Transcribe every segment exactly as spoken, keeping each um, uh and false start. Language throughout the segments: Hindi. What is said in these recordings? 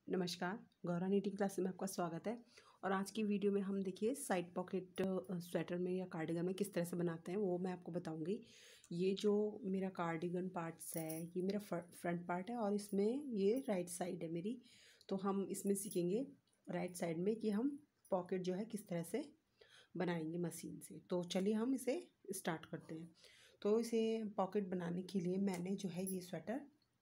नमस्कार, गौरा नीटिंग क्लास में आपका स्वागत है। और आज की वीडियो में हम देखिए साइड पॉकेट स्वेटर में या कार्डिगन में किस तरह से बनाते हैं वो मैं आपको बताऊंगी। ये जो मेरा कार्डिगन पार्ट्स है ये मेरा फ्रंट पार्ट है और इसमें ये राइट साइड है मेरी। तो हम इसमें सीखेंगे राइट साइड में कि हम पॉकेट जो है किस तरह से बनाएंगे मशीन से। तो चलिए हम इसे स्टार्ट करते हैं। तो इसे पॉकेट बनाने के लिए मैंने जो है ये स्वेटर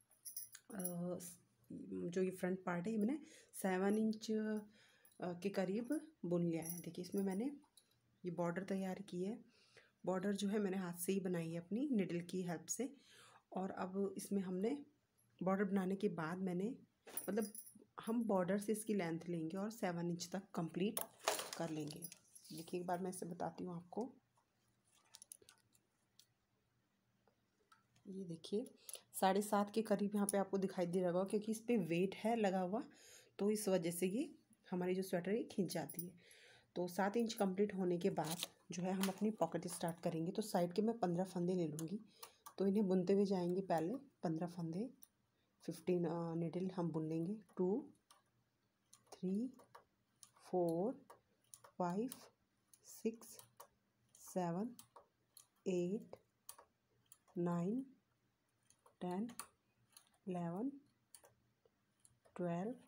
जो ये फ्रंट पार्ट है ये मैंने सेवन इंच के करीब बुन लिया है। देखिए इसमें मैंने ये बॉर्डर तैयार की है। बॉर्डर जो है मैंने हाथ से ही बनाई है अपनी निडल की हेल्प से। और अब इसमें हमने बॉर्डर बनाने के बाद मैंने मतलब हम बॉर्डर से इसकी लेंथ लेंगे और सेवन इंच तक कंप्लीट कर लेंगे। देखिए एक बार मैं इसे बताती हूँ आपको। ये देखिए साढ़े सात के करीब यहाँ पे आपको दिखाई दे रहा होगा क्योंकि इस पर वेट है लगा हुआ, तो इस वजह से ये हमारी जो स्वेटर है खींच जाती है। तो सात इंच कंप्लीट होने के बाद जो है हम अपनी पॉकेट स्टार्ट करेंगे। तो साइड के मैं पंद्रह फंदे ले लूँगी। तो इन्हें बुनते हुए जाएंगे। पहले पंद्रह फंदे फिफ्टीन निडल हम बुन लेंगे। Two three four five six seven eight nine ten eleven twelve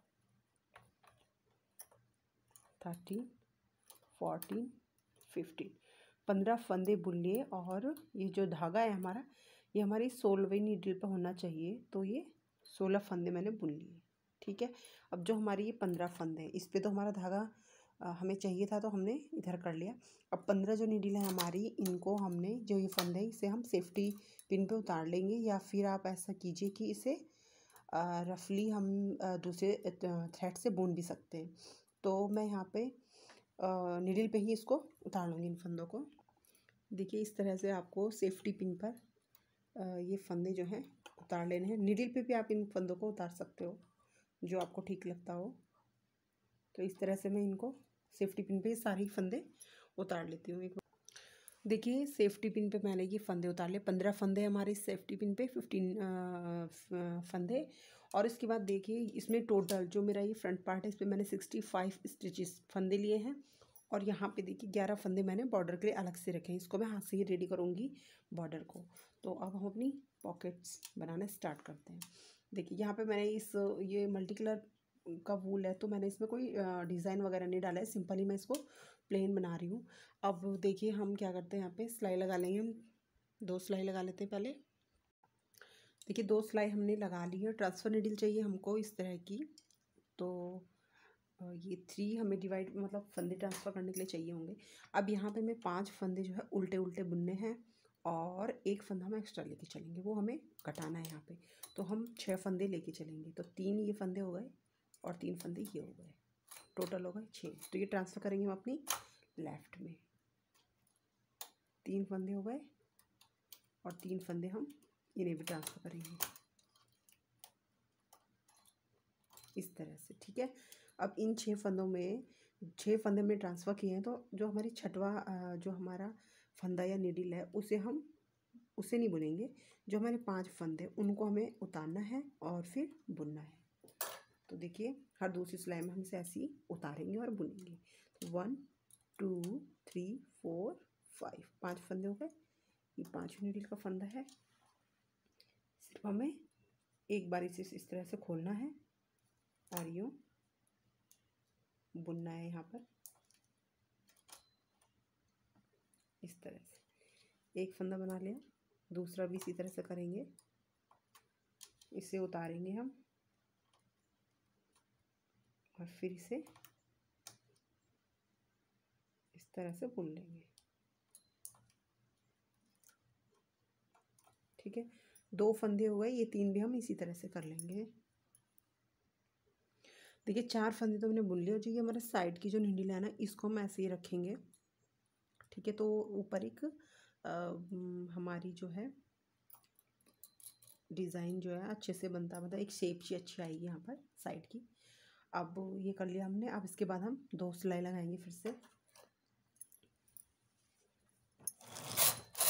thirteen fourteen fifteen पंद्रह फंदे बुन लिए। और ये जो धागा है हमारा ये हमारी सोलहवीं नीडल पर होना चाहिए। तो ये सोलह फंदे मैंने बुन लिए। ठीक है, अब जो हमारी ये पंद्रह फंदे हैं इस पर तो हमारा धागा आ, हमें चाहिए था तो हमने इधर कर लिया। अब पंद्रह जो नीडल है हमारी इनको हमने जो ये फंदे हैं इसे हम सेफ्टी पिन पे उतार लेंगे, या फिर आप ऐसा कीजिए कि इसे रफली हम दूसरे थ्रेड से बुन भी सकते हैं। तो मैं यहाँ पे नीडल पे ही इसको उतार लूँगी इन फंदों को। देखिए इस तरह से आपको सेफ्टी पिन पर ये फंदे जो हैं उतार लेने हैं। नीडल पे भी आप इन फंदों को उतार सकते हो जो आपको ठीक लगता हो। तो इस तरह से मैं इनको सेफ्टी पिन पे सारे ही फंदे उतार लेती हूँ। एक देखिए सेफ्टी पिन पे मैंने ये फंदे उतार लिए। पंद्रह फंदे हमारे सेफ्टी पिन पे, फिफ्टीन फंदे। और इसके बाद देखिए इसमें टोटल जो मेरा ये फ्रंट पार्ट है इस पर मैंने सिक्सटी फाइव स्टिचेस फंदे लिए हैं। और यहाँ पे देखिए ग्यारह फंदे मैंने बॉर्डर के लिए अलग से रखे हैं। इसको मैं हाथ से ही रेडी करूँगी बॉर्डर को। तो अब हम अपनी पॉकेट्स बनाना स्टार्ट करते हैं। देखिए यहाँ पे मैंने इस ये मल्टी कलर का वूल है तो मैंने इसमें कोई डिज़ाइन वगैरह नहीं डाला है, सिंपल ही मैं इसको प्लेन बना रही हूँ। अब देखिए हम क्या करते हैं, यहाँ पे सिलाई लगा लेंगे। हम दो सिलाई लगा लेते हैं पहले। देखिए दो सिलाई हमने लगा ली है। ट्रांसफ़र नीडल चाहिए हमको इस तरह की। तो ये थ्री हमें डिवाइड मतलब फंदे ट्रांसफ़र करने के लिए चाहिए होंगे। अब यहाँ पे हमें पांच फंदे जो है उल्टे उल्टे बुनने हैं और एक फंदा हम एक्स्ट्रा लेके चलेंगे, वो हमें घटाना है यहाँ पे। तो हम छः फंदे लेके चलेंगे। तो तीन ये फंदे हो गए और तीन फंदे ये हो गए, टोटल हो गए छः। तो ये ट्रांसफ़र करेंगे हम अपनी लेफ़्ट में। तीन फंदे हो गए और तीन फंदे हम इन्हें भी ट्रांसफ़र करेंगे इस तरह से। ठीक है, अब इन छः फंदों में छः फंदे में ट्रांसफ़र किए हैं। तो जो हमारी छठवां जो हमारा फंदा या नीडल है उसे हम उसे नहीं बुनेंगे। जो हमारे पांच फंदे उनको हमें उतारना है और फिर बुनना है। तो देखिए हर दूसरी सिलाई में हम इसे ऐसे ही उतारेंगे और बुनेंगे। तो one two three four five, पाँच फंदे हो गए। ये पाँच नीडल का फंदा है। सिर्फ हमें एक बार इसे इस तरह से खोलना है और यूँ बुनना है यहाँ पर इस तरह से। एक फंदा बना लिया, दूसरा भी इसी तरह से करेंगे। इसे उतारेंगे हम और फिर इसे इस तरह से बुन लेंगे। ठीक है, दो फंदे हो गए, ये तीन भी हम इसी तरह से कर लेंगे। देखिए चार फंदे तो मैंने बुन लिए। जो ये हमारे साइड की जो नीडल है ना इसको हम ऐसे ही रखेंगे। ठीक है, तो ऊपर एक आ, हमारी जो है डिज़ाइन जो है अच्छे से बनता मतलब एक शेप सी अच्छी आएगी यहाँ पर साइड की। अब ये कर लिया हमने। अब इसके बाद हम दो सिलाई लगाएंगे फिर से।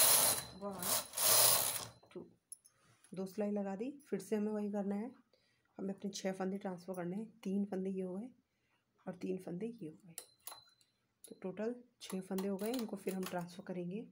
वन टू, दो सिलाई लगा दी। फिर से हमें वही करना है। हमें अपने छः फंदे ट्रांसफ़र करने हैं। तीन फंदे ये हो गए और तीन फंदे ये हो गए, तो टोटल छः फंदे हो गए। इनको फिर हम ट्रांसफ़र करेंगे।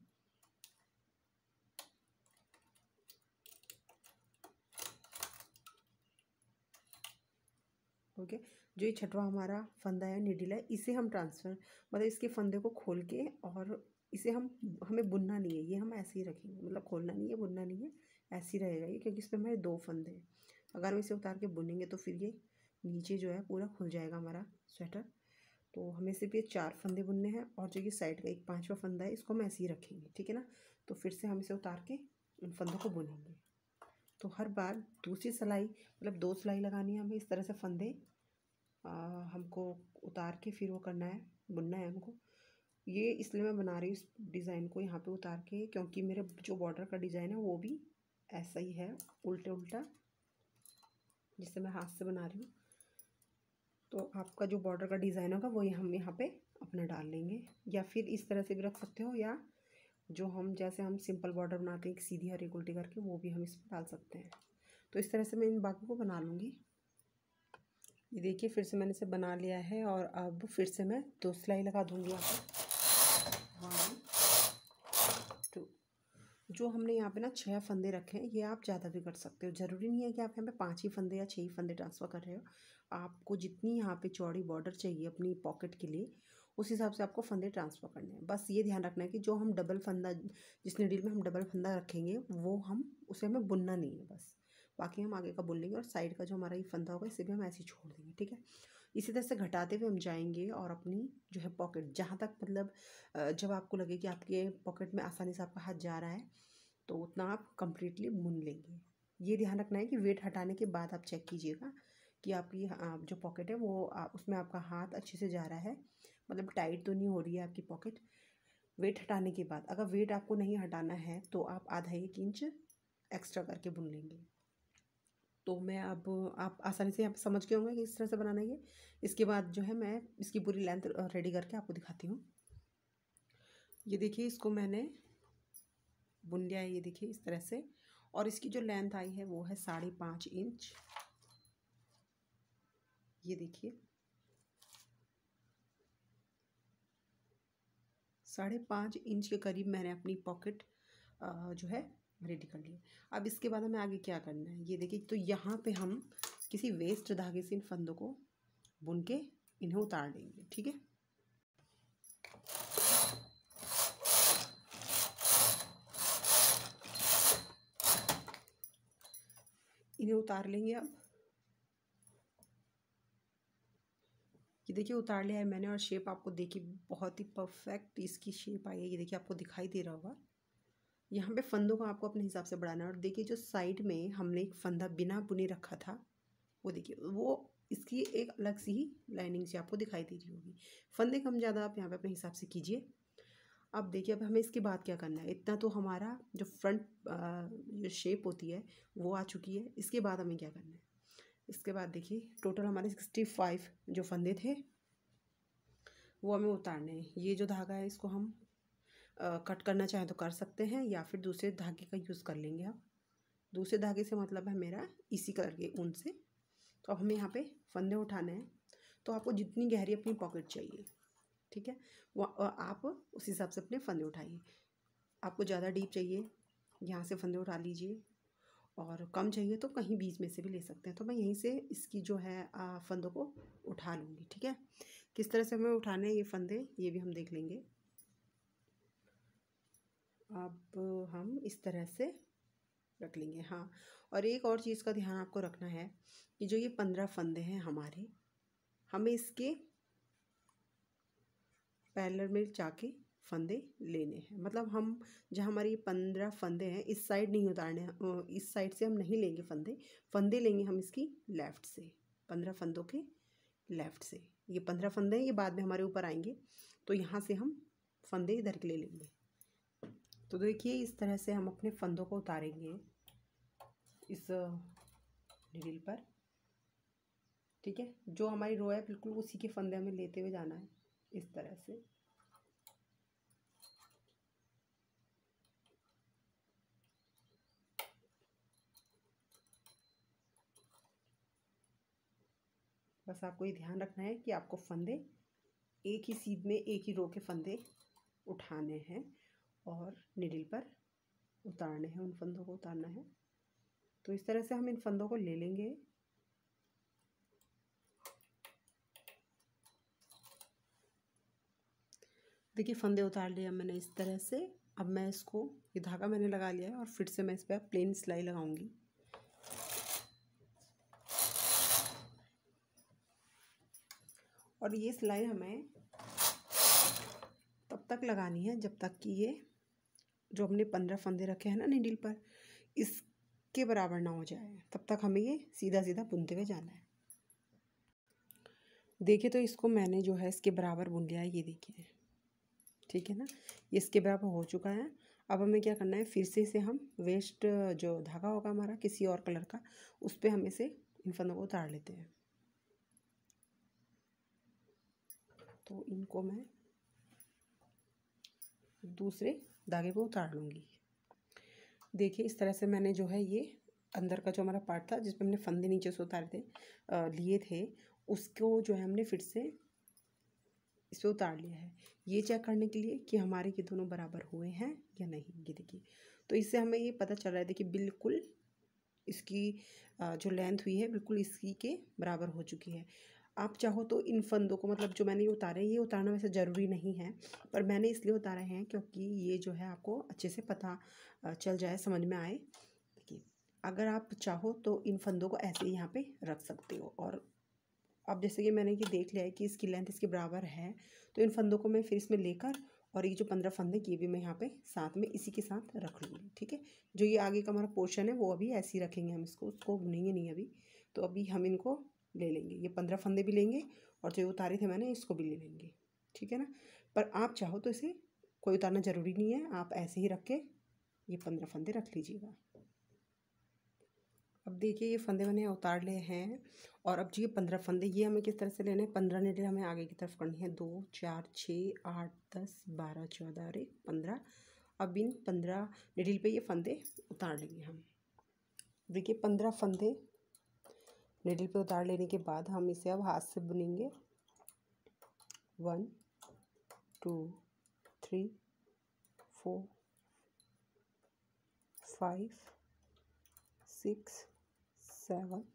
ओके, जो ये छठवां हमारा फंदा है, नीडल है, इसे हम ट्रांसफ़र मतलब इसके फंदे को खोल के, और इसे हम हमें बुनना नहीं है, ये हम ऐसे ही रखेंगे, मतलब खोलना नहीं है, बुनना नहीं है, ऐसे ही रहेगा ये, क्योंकि इसमें हमारे दो फंदे हैं। अगर हम इसे उतार के बुनेंगे तो फिर ये नीचे जो है पूरा खुल जाएगा हमारा स्वेटर। तो हमें सिर्फ ये चार फंदे बुनने हैं, और जो ये साइड का एक पाँचवा फंदा है इसको हम ऐसे ही रखेंगे, ठीक है ना। तो फिर से हम इसे उतार के उन फंदों को बुनेंगे। तो हर बार दूसरी सिलाई मतलब दो सिलाई लगानी है हमें, इस तरह से फंदे आ, हमको उतार के फिर वो करना है, बुनना है हमको। ये इसलिए मैं बना रही हूँ इस डिज़ाइन को यहाँ पे उतार के, क्योंकि मेरे जो बॉर्डर का डिज़ाइन है वो भी ऐसा ही है, उल्टे उल्टा, जिससे मैं हाथ से बना रही हूँ। तो आपका जो बॉर्डर का डिज़ाइन होगा वो हम यहाँ पे अपना डाल लेंगे, या फिर इस तरह से भी रख सकते हो, या जो हम जैसे हम सिंपल बॉर्डर बनाते हैं एक सीधी और एक उल्टी करके, वो भी हम इसमें डाल सकते हैं। तो इस तरह से मैं इन बाकी को बना लूँगी। ये देखिए फिर से मैंने इसे बना लिया है, और अब फिर से मैं दो सिलाई लगा दूँगी यहाँ पे। वन टू, जो हमने यहाँ पे ना छः फंदे रखे हैं, ये आप ज़्यादा भी कर सकते हो। ज़रूरी नहीं है कि आप यहाँ पे पाँच ही फंदे या छः ही फंदे ट्रांसफ़र कर रहे हो। आपको जितनी यहाँ पे चौड़ी बॉर्डर चाहिए अपनी पॉकेट के लिए, उस हिसाब से आपको फंदे ट्रांसफ़र करने हैं। बस ये ध्यान रखना है कि जो हम डबल फंदा, जिस नीडल में हम डबल फंदा रखेंगे, वो हम उसे हमें बुनना नहीं है बस, बाकी हम आगे का बुन लेंगे, और साइड का जो हमारा ये फंदा होगा इसे भी हम ऐसे ही छोड़ देंगे, ठीक है। इसी तरह से घटाते हुए हम जाएंगे, और अपनी जो है पॉकेट जहाँ तक मतलब जब आपको लगे कि आपके पॉकेट में आसानी से आपका हाथ जा रहा है, तो उतना आप कंप्लीटली बुन लेंगे। ये ध्यान रखना है कि वेट हटाने के बाद आप चेक कीजिएगा कि आपकी जो पॉकेट है वो उसमें आपका हाथ अच्छे से जा रहा है, मतलब टाइट तो नहीं हो रही है आपकी पॉकेट। वेट हटाने के बाद, अगर वेट आपको नहीं हटाना है तो आप आधा एक इंच एक्स्ट्रा करके बुन लेंगे। तो मैं अब आप आसानी से यहाँ पे समझ गए होंगे कि इस तरह से बनाना है ये। इसके बाद जो है मैं इसकी पूरी लेंथ रेडी करके आपको दिखाती हूँ। ये देखिए इसको मैंने बुन लिया है, ये देखिए इस तरह से, और इसकी जो लेंथ आई है वो है साढ़े पाँच इंच। ये देखिए साढ़े पाँच इंच के करीब मैंने अपनी पॉकेट जो है रेडी कर ली। अब इसके बाद हमें आगे क्या करना है, ये देखिए। तो यहाँ पे हम किसी वेस्ट धागे से इन फंदों को बुन के इन्हें उतार लेंगे, ठीक है। इन्हें उतार लेंगे अब। ये देखिए उतार लिया है मैंने, और शेप आपको देखिए बहुत ही परफेक्ट इसकी शेप आई है। ये देखिए आपको दिखाई दे रहा होगा। यहाँ पे फंदों को आपको अपने हिसाब से बढ़ाना है। और देखिए जो साइड में हमने एक फंदा बिना बुने रखा था, वो देखिए वो इसकी एक अलग सी ही लाइनिंग से आपको दिखाई दे रही होगी। फंदे कम ज़्यादा आप यहाँ पे अपने हिसाब से कीजिए। अब देखिए अब हमें इसके बाद क्या करना है। इतना तो हमारा जो फ्रंट जो शेप होती है वो आ चुकी है। इसके बाद हमें क्या करना है, इसके बाद देखिए टोटल हमारे सिक्सटी फाइव जो फंदे थे वो हमें उतारने हैं। ये जो धागा है इसको हम आ, कट करना चाहें तो कर सकते हैं, या फिर दूसरे धागे का यूज़ कर लेंगे। आप दूसरे धागे से मतलब है मेरा इसी कलर के ऊन से। तो अब हमें यहाँ पे फंदे उठाने हैं। तो आपको जितनी गहरी अपनी पॉकेट चाहिए, ठीक है, वो आप उस हिसाब से अपने फंदे उठाइए। आपको ज़्यादा डीप चाहिए, यहाँ से फंदे उठा लीजिए, और कम चाहिए तो कहीं बीच में से भी ले सकते हैं। तो मैं यहीं से इसकी जो है फंदों को उठा लूँगी, ठीक है। किस तरह से हमें उठाने हैं ये फंदे, ये भी हम देख लेंगे। अब हम इस तरह से रख लेंगे। हाँ, और एक और चीज़ का ध्यान आपको रखना है कि जो ये पंद्रह फंदे हैं हमारे, हमें इसके पैरेलल में जाके फंदे लेने हैं। मतलब हम जहाँ हमारी पंद्रह फंदे हैं इस साइड नहीं उतारने हैं, इस साइड से हम नहीं लेंगे फंदे। फंदे लेंगे हम इसकी लेफ़्ट से, पंद्रह फंदों के लेफ़्ट से। ये पंद्रह फंदे हैं, ये बाद में हमारे ऊपर आएंगे, तो यहाँ से हम फंदे इधर के ले लेंगे। तो देखिए इस तरह से हम अपने फंदों को उतारेंगे इस नीडल पर, ठीक है। जो हमारी रो है बिल्कुल उसी के फंदे हमें लेते हुए जाना है इस तरह से। बस आपको ये ध्यान रखना है कि आपको फंदे एक ही सीध में एक ही रो के फंदे उठाने हैं और निडल पर उतारने हैं, उन फंदों को उतारना है। तो इस तरह से हम इन फंदों को ले लेंगे। देखिए फंदे उतार लिया मैंने इस तरह से। अब मैं इसको, ये धागा मैंने लगा लिया है और फिर से मैं इस पर प्लेन सिलाई लगाऊंगी। और ये सिलाई हमें तब तक लगानी है जब तक कि ये जो हमने पंद्रह फंदे रखे हैं ना नीडल पर, इसके बराबर ना हो जाए। तब तक हमें ये सीधा सीधा बुनते हुए जाना है। देखिए तो इसको मैंने जो है इसके बराबर बुन लिया है, ये देखिए, ठीक है ना, ये इसके बराबर हो चुका है। अब हमें क्या करना है, फिर से इसे हम वेस्ट जो धागा होगा हमारा किसी और कलर का, उस पर हम इसे इन फंदों को उतार लेते हैं। तो इनको मैं दूसरे धागे को उतार लूँगी। देखिए इस तरह से मैंने जो है ये अंदर का जो हमारा पार्ट था जिसमें हमने फंदे नीचे से उतारे थे लिए थे, उसको जो है हमने फिर से इस पर उतार लिया है। ये चेक करने के लिए कि हमारे ये दोनों बराबर हुए हैं या नहीं। ये देखिए, तो इससे हमें ये पता चल रहा है, देखिए बिल्कुल इसकी जो लेंथ हुई है बिल्कुल इसी के बराबर हो चुकी है। आप चाहो तो इन फंदों को, मतलब जो मैंने ये उतारे, ये उतारना वैसे ज़रूरी नहीं है, पर मैंने इसलिए उतारे हैं क्योंकि ये जो है आपको अच्छे से पता चल जाए, समझ में आए। देखिए अगर आप चाहो तो इन फंदों को ऐसे ही यहाँ पे रख सकते हो। और अब जैसे कि मैंने ये देख लिया है कि इसकी लेंथ इसके बराबर है, तो इन फंदों को मैं फिर इसमें लेकर और ये जो पंद्रह फंदे ये भी मैं यहाँ पे साथ में इसी के साथ रख लूँगी। ठीक है, जो ये आगे का हमारा पोर्शन है वो अभी ऐसे ही रखेंगे हम, इसको उसको बुनेंगे नहीं अभी। तो अभी हम इनको ले लेंगे, ये पंद्रह फंदे भी लेंगे और जो उतारे थे मैंने इसको भी ले लेंगे। ठीक है ना, पर आप चाहो तो इसे कोई उतारना ज़रूरी नहीं है, आप ऐसे ही रख के ये पंद्रह फंदे रख लीजिएगा। अब देखिए ये फंदे मैंने उतार लिए हैं और अब जो ये पंद्रह फंदे ये हमें किस तरह से लेने हैं, पंद्रह नीडल हमें आगे की तरफ करनी है, दो चार छः आठ दस बारह चौदह और एक पंद्रह। अब इन पंद्रह नीडल पे ये फंदे उतार लेंगे हम। देखिए पंद्रह फंदे नीडल पे उतार लेने के बाद हम इसे अब हाथ से बुनेंगे। One two three four five six seven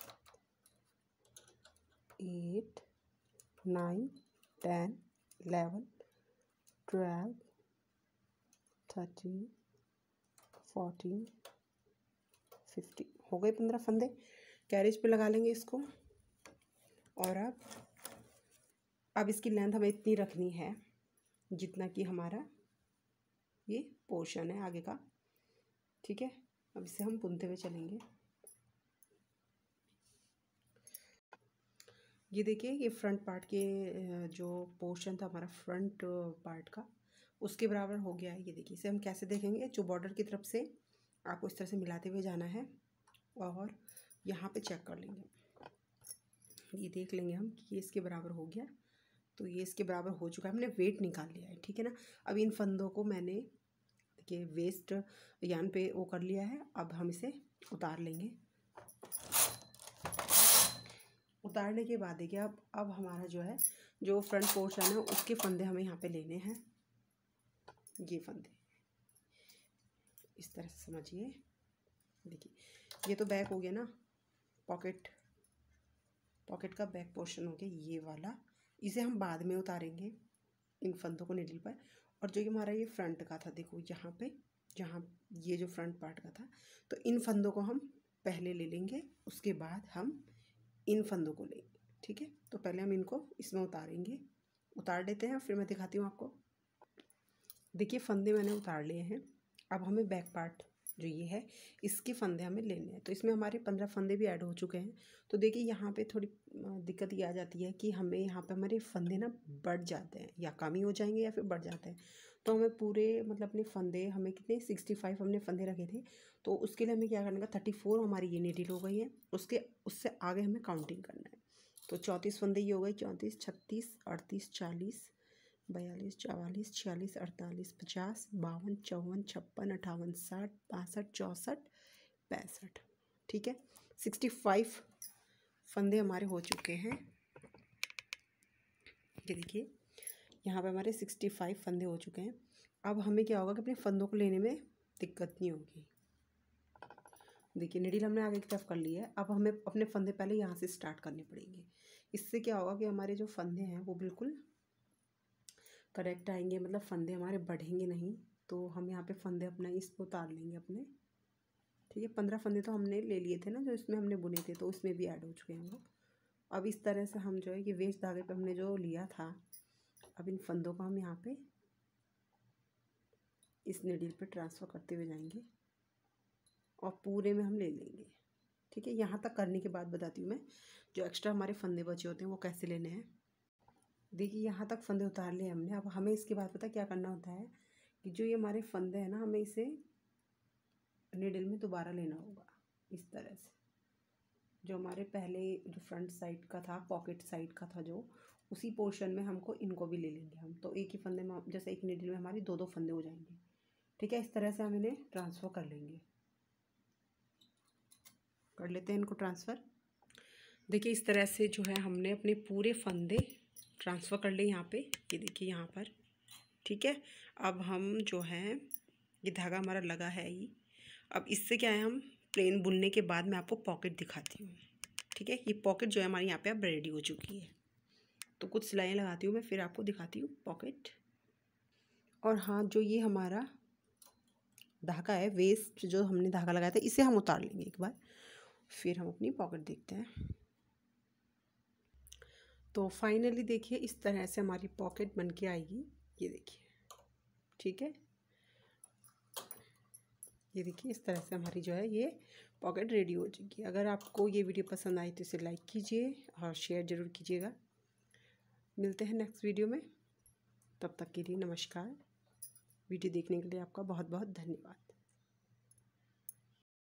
eight nine ten eleven twelve thirteen fourteen fifteen, हो गए पंद्रह फंदे। कैरेज पे लगा लेंगे इसको। और अब अब इसकी लेंथ हमें इतनी रखनी है जितना कि हमारा ये पोर्शन है आगे का। ठीक है, अब इसे हम बुनते हुए चलेंगे। ये देखिए ये फ्रंट पार्ट के जो पोर्शन था हमारा फ्रंट पार्ट का, उसके बराबर हो गया है। ये देखिए इसे हम कैसे देखेंगे, जो बॉर्डर की तरफ से आपको इस तरह से मिलाते हुए जाना है और यहाँ पे चेक कर लेंगे, ये देख लेंगे हम कि ये इसके बराबर हो गया। तो ये इसके बराबर हो चुका है, हमने वेट निकाल लिया है। ठीक है ना, अब इन फंदों को मैंने देखिए वेस्ट यान पे वो कर लिया है। अब हम इसे उतार लेंगे। उतारने के बाद देखिए अब अब हमारा जो है जो फ्रंट पोर्शन है उसके फंदे हमें यहाँ पे लेने हैं। ये फंदे इस तरह से समझिए। देखिए ये तो बैक हो गया ना, पॉकेट पॉकेट का बैक पोर्शन हो गया ये वाला। इसे हम बाद में उतारेंगे इन फंदों को नीडल पर। और जो हमारा ये फ्रंट का था, देखो यहाँ पे जहाँ ये जो फ्रंट पार्ट का था, तो इन फंदों को हम पहले ले लेंगे, उसके बाद हम इन फंदों को लेंगे। ठीक है, तो पहले हम इनको इसमें उतारेंगे, उतार लेते हैं फिर मैं दिखाती हूँ आपको। देखिए फंदे मैंने उतार लिए हैं। अब हमें बैक पार्ट जो ये है इसके फंदे हमें लेने हैं। तो इसमें हमारे पंद्रह फंदे भी ऐड हो चुके हैं। तो देखिए यहाँ पे थोड़ी दिक्कत ये आ जाती है कि हमें यहाँ पे हमारे फंदे ना बढ़ जाते हैं, या कम ही हो जाएंगे या फिर बढ़ जाते हैं। तो हमें पूरे मतलब अपने फंदे, हमें कितने सिक्सटी फाइव हमने फंदे रखे थे, तो उसके लिए हमें क्या करना है, थर्टी फोर हमारी ये नीडल हो गई है, उसके उससे आगे हमें काउंटिंग करना है। तो चौंतीस फंदे ये हो गए, चौंतीस छत्तीस अड़तीस चालीस बयालीस चवालीस छियालीस अड़तालीस पचास बावन चौवन छप्पन अट्ठावन साठ बासठ चौंसठ पैंसठ। ठीक है, सिक्सटी फाइव फंदे हमारे हो चुके हैं। ये देखिए यहाँ पे हमारे सिक्सटी फाइव फंदे हो चुके हैं। अब हमें क्या होगा कि अपने फंदों को लेने में दिक्कत नहीं होगी। देखिए नीडल हमने आगे की तरफ कर लिया है। अब हमें अपने फंदे पहले यहाँ से स्टार्ट करने पड़ेंगे। इससे क्या होगा कि हमारे जो फंदे हैं वो बिल्कुल करेक्ट आएंगे, मतलब फंदे हमारे बढ़ेंगे नहीं। तो हम यहाँ पे फंदे अपना इस पर उतार लेंगे अपने। ठीक है, पंद्रह फंदे तो हमने ले लिए थे ना जो इसमें हमने बुने थे, तो इसमें भी ऐड हो चुके हैं वो। अब इस तरह से हम जो है कि वेस्ट धागे पे हमने जो लिया था, अब इन फंदों को हम यहाँ पे इस नीडल पे ट्रांसफ़र करते हुए जाएंगे और पूरे में हम ले लेंगे। ठीक है, यहाँ तक करने के बाद बताती हूँ मैं जो एक्स्ट्रा हमारे फंदे बचे होते हैं वो कैसे लेने हैं। देखिए यहाँ तक फंदे उतार लिए हमने। अब हमें इसके बाद पता क्या करना होता है कि जो ये हमारे फंदे हैं ना, हमें इसे नीडल में दोबारा लेना होगा इस तरह से। जो हमारे पहले जो फ्रंट साइड का था, पॉकेट साइड का था, जो उसी पोर्शन में हमको इनको भी ले लेंगे हम। तो एक ही फंदे में, जैसे एक नीडल में हमारी दो दो फंदे हो जाएंगे। ठीक है, इस तरह से हम इन्हें ट्रांसफ़र कर लेंगे। कर लेते हैं इनको ट्रांसफ़र। देखिए इस तरह से जो है हमने अपने पूरे फंदे ट्रांसफ़र कर लिए यहाँ पे। ये देखिए यहाँ पर। ठीक है, अब हम जो है ये धागा हमारा लगा है ही। अब इससे क्या है, हम प्लेन बुनने के बाद मैं आपको पॉकेट दिखाती हूँ। ठीक है, ये पॉकेट जो है हमारी यहाँ पे अब रेडी हो चुकी है। तो कुछ सिलाइयाँ लगाती हूँ मैं, फिर आपको दिखाती हूँ पॉकेट। और हाँ, जो ये हमारा धागा है, वेस्ट जो हमने धागा लगाया था, इसे हम उतार लेंगे एक बार, फिर हम अपनी पॉकेट देखते हैं। तो फाइनली देखिए इस तरह से हमारी पॉकेट बन के आएगी। ये देखिए, ठीक है, ये देखिए इस तरह से हमारी जो है ये पॉकेट रेडी हो चुकी है। अगर आपको ये वीडियो पसंद आई तो इसे लाइक कीजिए और शेयर ज़रूर कीजिएगा। मिलते हैं नेक्स्ट वीडियो में, तब तक के लिए नमस्कार। वीडियो देखने के लिए आपका बहुत बहुत धन्यवाद।